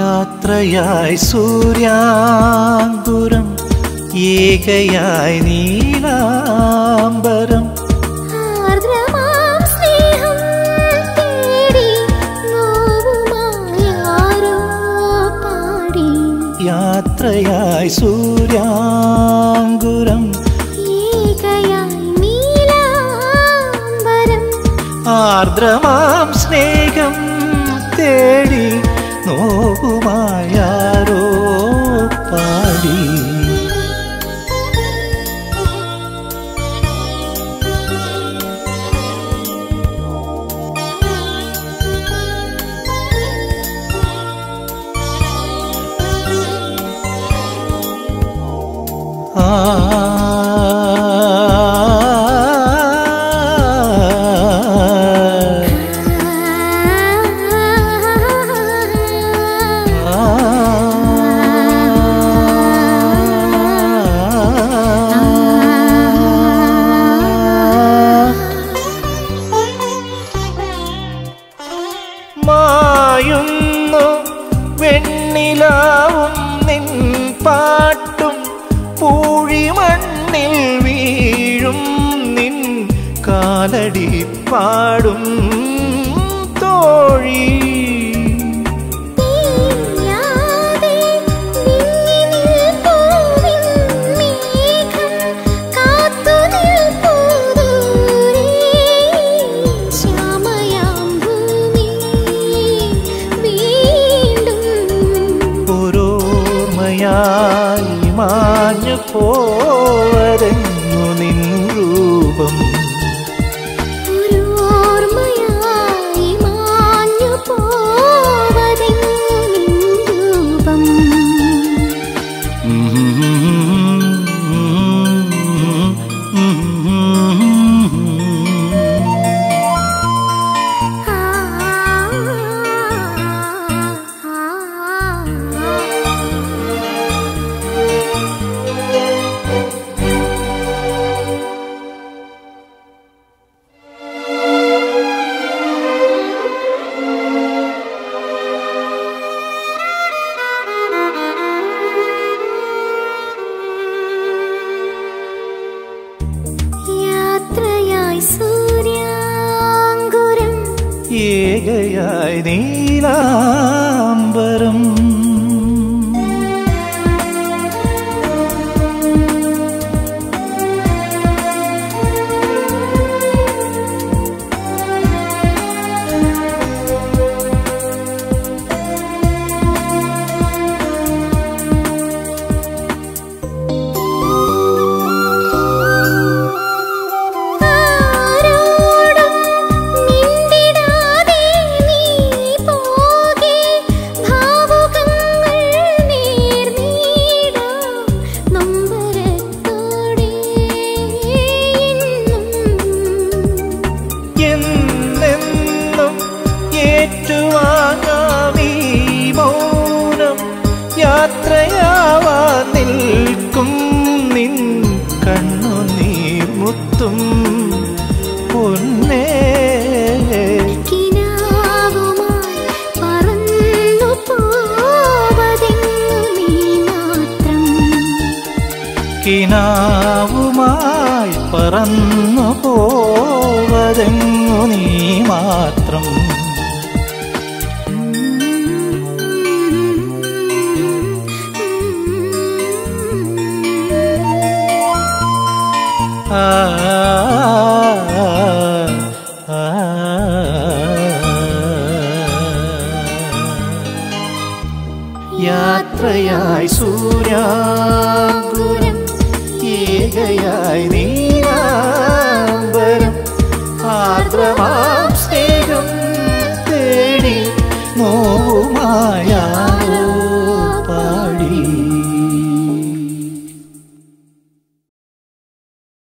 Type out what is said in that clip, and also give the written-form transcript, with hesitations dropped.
യാത്രയായി സൂര്യാങ്കുരം ഏകയായി നീലാംബരം യാത്രയായി സൂര്യാങ്കുരം ഏകയായി നീലാംബരം ആർദ്രമാം സ്നേഹം തേടി നോവുമായാരോ പാടി മായുന്നു വെണ്ണിലാവും നിൻ പാട്ടും പൂഴിമണ്ണിൽ വീഴും നിൻ കാലടി പാടും തോഴി മാഞ്ഞു പോവതെങ്ങു നിൻ രൂപം ഓർമ്മയായി മാഞ്ഞു പോവതെങ്ങു നിൻ രൂപം യാത്രയായി സൂര്യാങ്കുരം ഏകയായി നീലാംബരം യാത്രയാവാൻ നിൽക്കും നിൻ കണ്ണുനീർ മുത്തും പൊന്നേ കിനാവുമായി പറന്നു പോവതെങ്ങു നീ മാത്രം കിനാവുമായി പറന്നു പോവതെങ്ങു നീ മാത്രം യാത്രയായി സൂര്യാങ്കുരം ഏകയായി നീലാംബരം ആർദ്രമാം സ്നേഹം തേടി നോവുമായാരോ